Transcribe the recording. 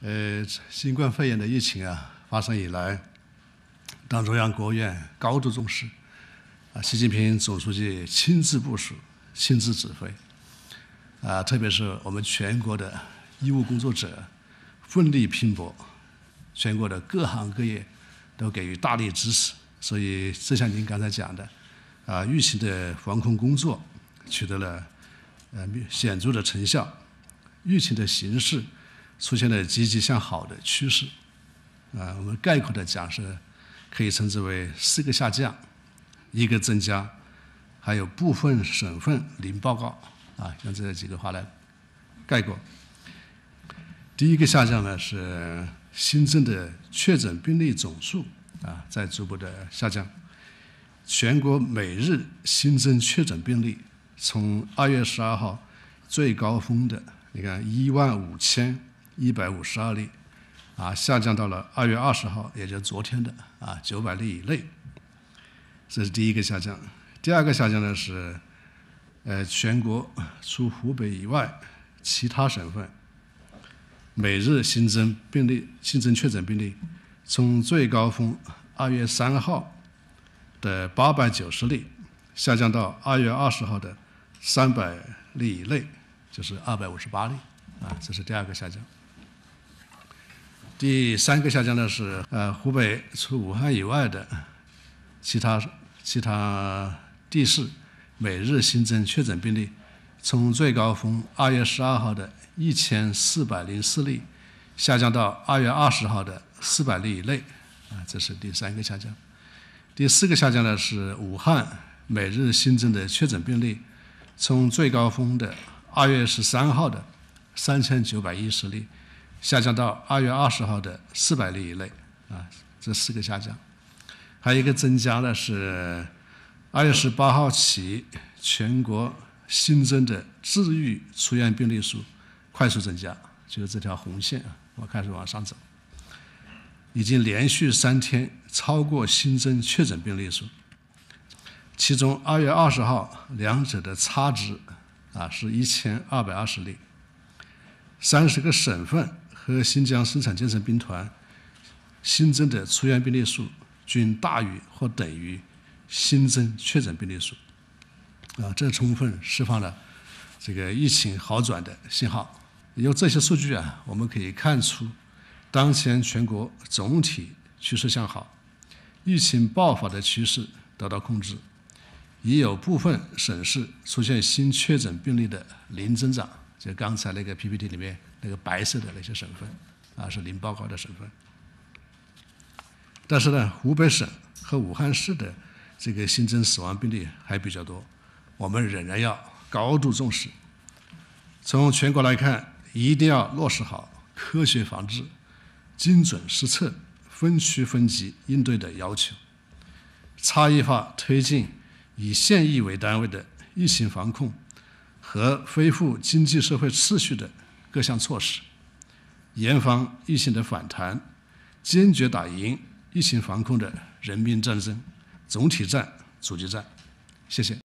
新冠肺炎的疫情发生以来，党中央、国务院高度重视，习近平总书记亲自部署、亲自指挥，特别是我们全国的医务工作者奋力拼搏，全国的各行各业都给予大力支持，所以就像您刚才讲的，疫情的防控工作取得了显著的成效，疫情的形势出现了积极向好的趋势，我们概括的讲是可以称之为4个下降，1个增加，还有部分省份零报告，用这几个话来概括。第1个下降呢是新增的确诊病例总数在逐步的下降，全国每日新增确诊病例从2月12号最高峰的你看15152例下降到了2月20号，也就是昨天的900例以内，这是第1个下降。第2个下降呢是全国除湖北以外其他省份每日新增确诊病例从最高峰2月3号的890例下降到2月20号的300例以内，就是258例这是第2个下降。第3个下降呢是湖北除武汉以外的其他地市每日新增确诊病例从最高峰2月12号的1404例下降到2月20号的400例以内，这是第3个下降。第4个下降呢是武汉每日新增的确诊病例从最高峰的2月13号的3910例下降到2月20号的400例以内，这4个下降。还有一个增加呢是2月18号起全国新增的治愈出院病例数快速增加，就是这条红线开始往上走，已经连续3天超过新增确诊病例数，其中2月20号两者的差值是1220例，30个省份和新疆生产建设兵团新增的出院病例数均大于或等于新增确诊病例数，这充分释放了这个疫情好转的信号。由这些数据我们可以看出，当前全国总体趋势向好，疫情爆发的趋势得到控制，已有部分省市出现新确诊病例的零增长，就刚才那个 PPT 里面那个白色的那些省份是零报告的省份。但是呢，湖北省和武汉市的这个新增死亡病例还比较多，我们仍然要高度重视。从全国来看，一定要落实好科学防治、精准施策、分区分级应对的要求，差异化推进以县域为单位的疫情防控和恢复经济社会秩序的各项措施，严防疫情的反弹，坚决打赢疫情防控的人民战争，总体战、阻击战。谢谢。